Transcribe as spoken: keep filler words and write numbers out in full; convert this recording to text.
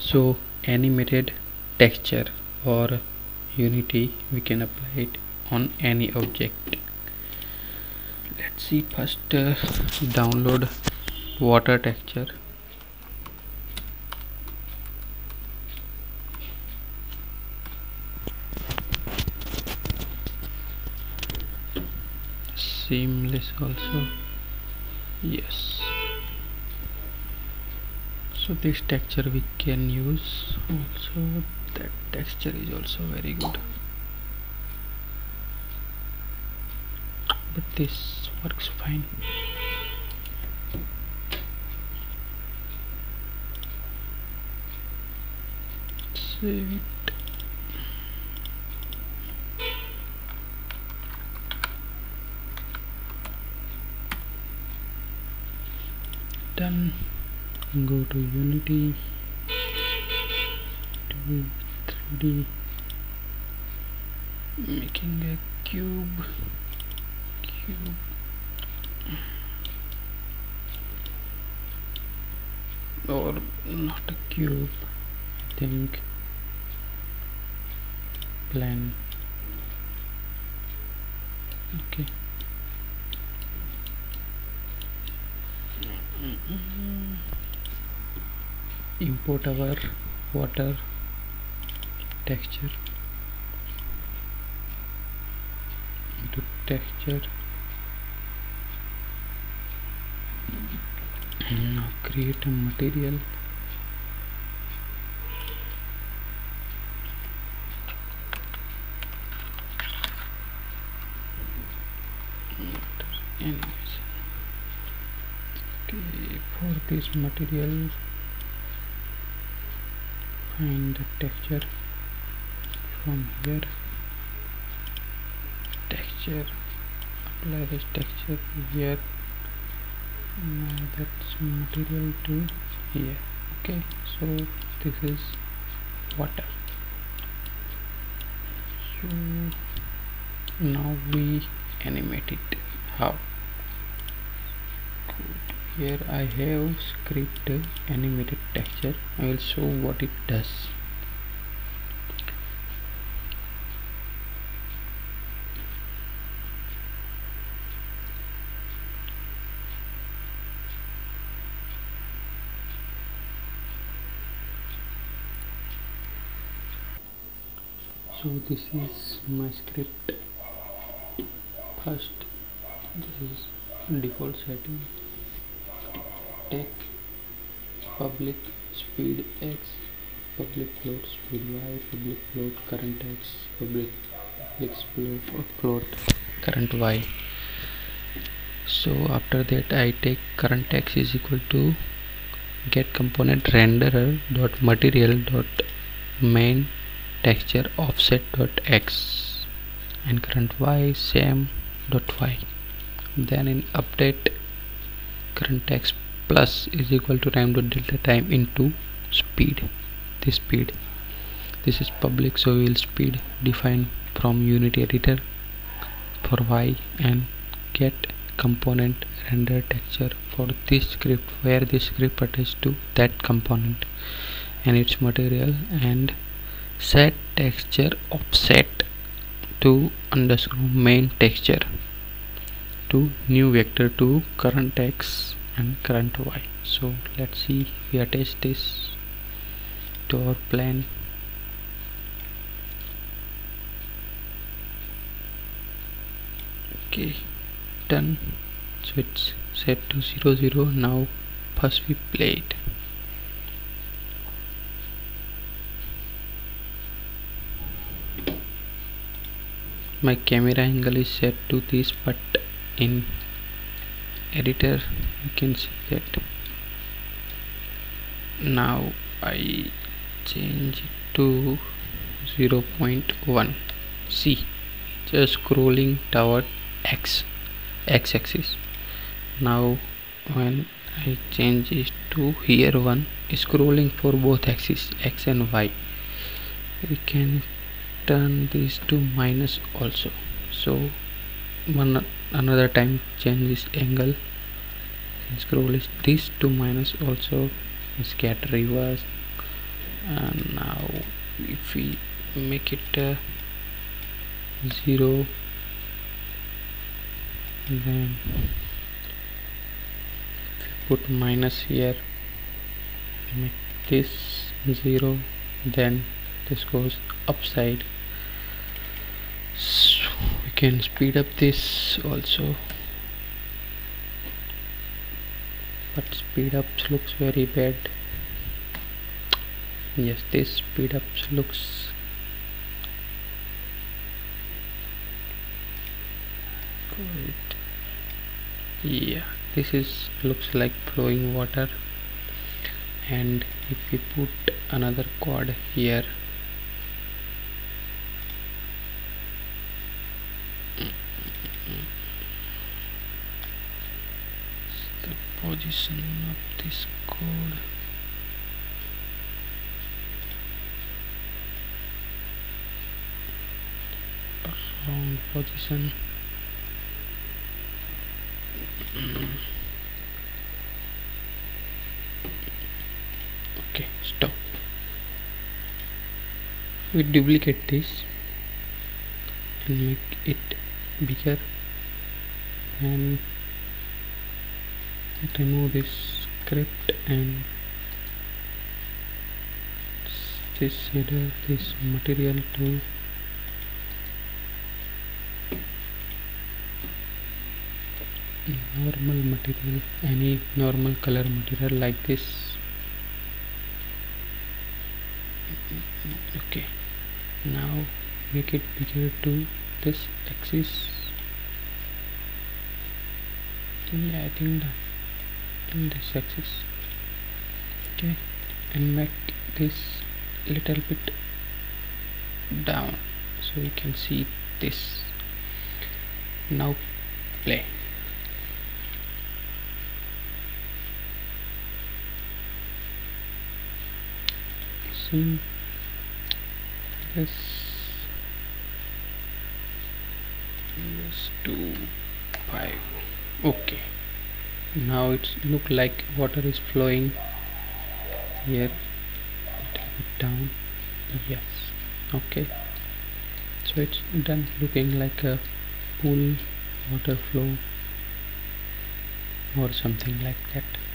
So animated texture or Unity, we can apply it on any object. Let's see first. Uh, download water texture. Seamless also, yes. So this texture we can use also. That texture is also very good, but this works fine. Save it. Done. Go to Unity, do three D, making a cube. Cube. Or not a cube, I think plan. Okay. Import our water texture into texture. Now create a material. Animation. Okay, for this material, find the texture from here. Texture, apply this texture here. Now that's material to here. Okay, so this is water. So now we animate it. How? Here I have script animated texture. I will show what it does. So this is my script. First, this is default setting. Take public speed x, public float speed y, public float current x, public public float float current y. So after that I take current x is equal to get component renderer dot material dot main texture offset dot x and current y same dot y. Then in update current x plus is equal to time dot delta time into speed. This speed, this is public, so we will speed define from Unity editor for y and get component render texture for this script, where this script attached to that component and its material, and set texture offset to underscore main texture to new vector to current x and current y. So let's see, we attach this to our plan. Okay, done. So it's set to zero zero. Now first we play it. My camera angle is set to this, but in editor you can see that. Now I change it to zero point one. See, just scrolling toward x x axis. Now when I change it to here one, scrolling for both axes x and y. We can turn this to minus also. So one another time change this angle, scroll is this to minus also, scatter reverse, And now if we make it uh, zero, then put minus here, make this zero, then this goes upside. So we can speed up this also, but speed ups looks very bad. Yes, this speed ups looks good. Yeah, this is looks like flowing water. And if we put another quad here, the position of this code, wrong position. Okay, stop. We duplicate this and make it bigger and remove this script and this shader, this material to normal material, any normal color material like this. Okay, now make it bigger to this axis. Yeah, I think that in this axis. Okay, and make this little bit down so you can see this. Now play. See this. Yes, two five. Okay, now it's look like water is flowing here, little bit down. Yes, okay, so it's done, looking like a pool water flow or something like that.